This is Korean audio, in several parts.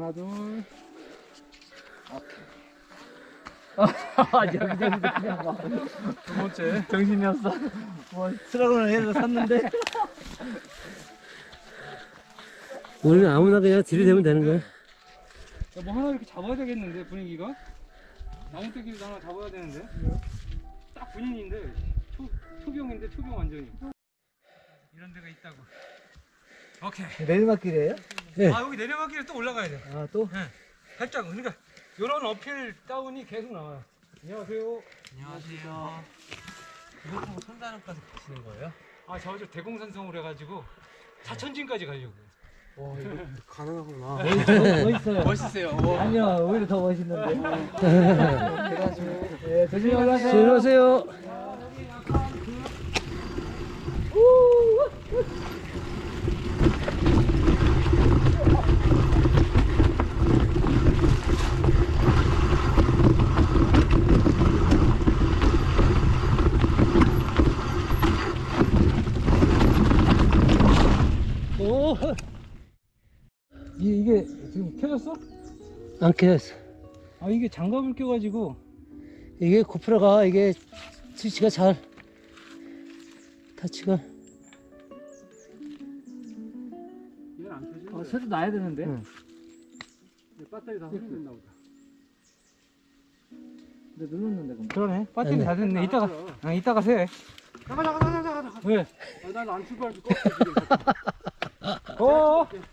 하나, 둘. 오케이. 여기저기 그냥 막. 두 번째. 정신이 없어. 뭐, 트럭을 해서 샀는데. 우리는 아무나 그냥 들이대면 되는 거야. 야, 뭐 하나 이렇게 잡아야 되겠는데, 분위기가? 나무떼기도 하나 잡아야 되는데. 딱 분위기인데, 초경인데, 초경 완전히. 이런 데가 있다고. 오케이. 내리막길이에요? 네. 아, 여기 내려가기를 또 올라가야 돼. 아, 또? 네. 살짝, 그러니까, 요런 어필 다운이 계속 나와요. 안녕하세요. 안녕하세요. 이거 선단원까지 가시는 거예요? 아, 저 대공산성으로 해가지고, 사천진까지 가려고. 와, 이거 가능하구나. 멋있어요. 멋있으세요. 아니요, 오히려 더 멋있는데. 그래가지고. 네, 조심히 올라가세요. 안녕하세요. 오, 이게 지금 켜졌어? 안 켜졌어. 아, 이게 장갑을 껴가지고. 이게 고프로가 이게 스위치가 잘 타치가. 얘는 안 켜지네. 소리 나야 되는데. 응. 배터리 다 소진됐나 보다. 근데 눌렀는데, 그럼. 그러네. 배터리 됐네. 다 됐네. 이따가 세. 잠깐. 왜? 난 안 출발할 줄 껐어, 지금.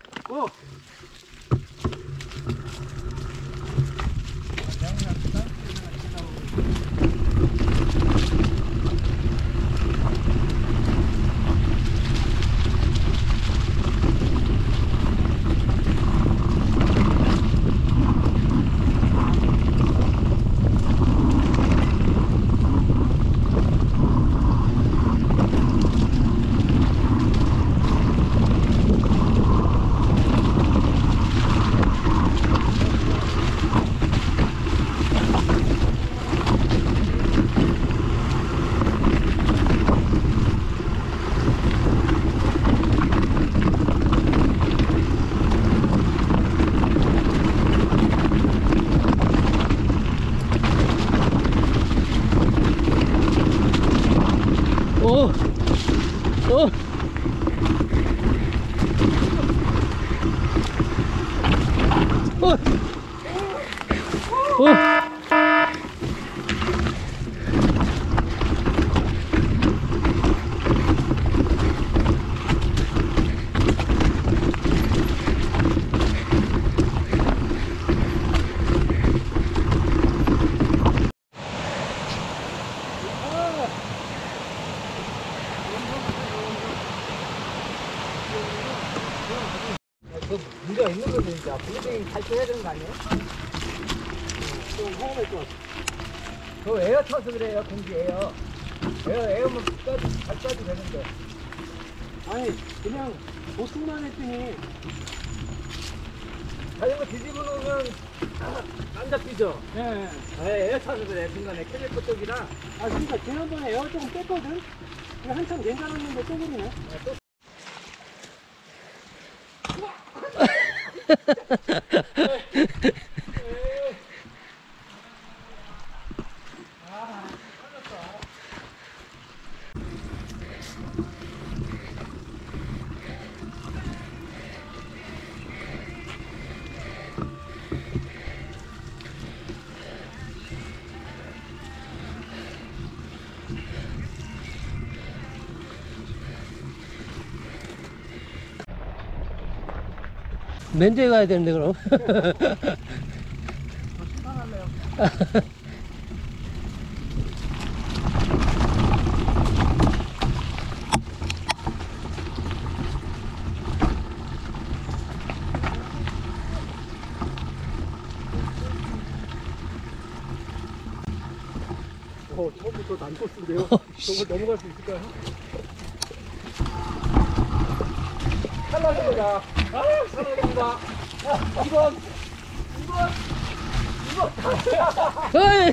오, 오. 오. 그 문제가 있는 건데, 진짜. 분위기 탈출해야 되는 거 아니에요? 좀 화가 날것 같아. 그 에어 쳐서 그래요, 공기 에어. 에어면 잘 빠도 되는데. 아니, 그냥 보스만 했더니. 자전거 뒤집어 놓으면 안 잡히죠? 네. 에어 쳐서 그래, 중간에 캘리퍼 쪽이라. 아, 그러니까 지난번에 에어 조금 뺐거든? 근데 한참 괜찮았는데 또 그러네. 맨주에 가야 되는데 그럼. 처음부터 난코스인데요. 저거 넘어갈 수 있을까요? 탈락입니다. 탈락입니다. 2번. 어이!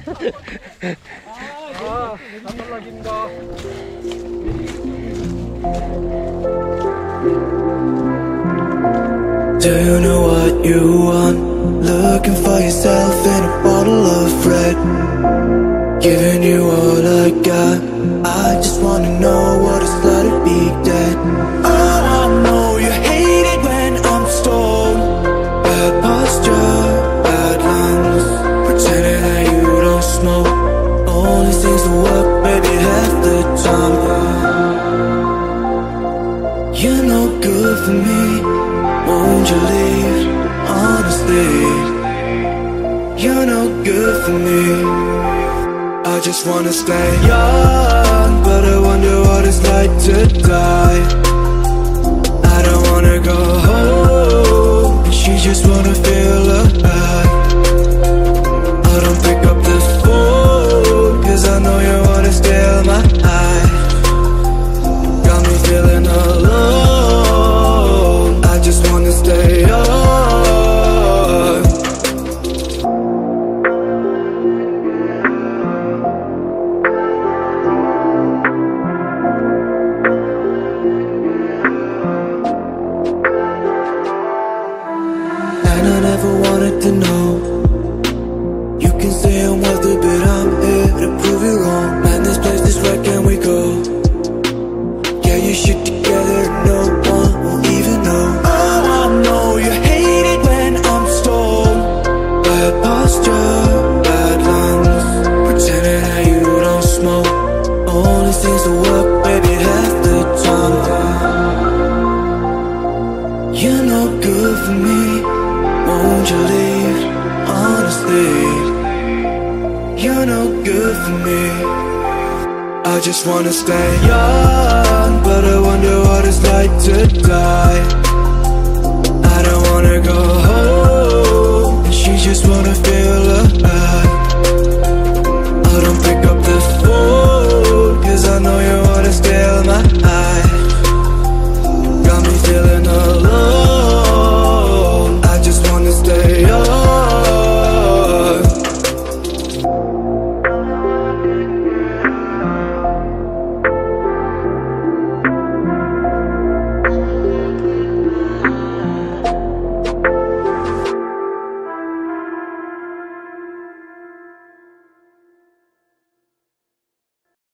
탈락입니다. Do you know what you want? Looking for yourself in a bottle of red. Giving you all I got. I just wanna know what it's like to be dead. Oh, I know you hate it when I'm stoned. Bad posture, bad lungs. Pretending that you don't smoke only seems to work, baby, half the time. You're no good for me. Won't you leave? Honestly, you're no good for me. I just wanna stay young, but I wonder what it's like to die. I don't wanna go home, and she just wanna feel alive. I don't pick up the phone, cause I know you wanna steal my eyes. Got me feeling alone, I just wanna stay young. And I never wanted to know. You can say I'm worth it, but I'm here to prove you wrong. Man, this place is where can we go? Get your shit together, no one will even know. Oh, I know you hate it when I'm stoned. Bad posture, bad lungs. Pretending that you don't smoke only seems to work, baby, half the time. You're no good for me. Won't you leave? Honestly, you're no good for me. I just wanna stay young, but I wonder what it's like to die.